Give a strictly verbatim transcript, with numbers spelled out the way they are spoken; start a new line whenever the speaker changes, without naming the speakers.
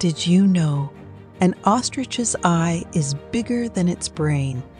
Did you know an ostrich's eye is bigger than its brain?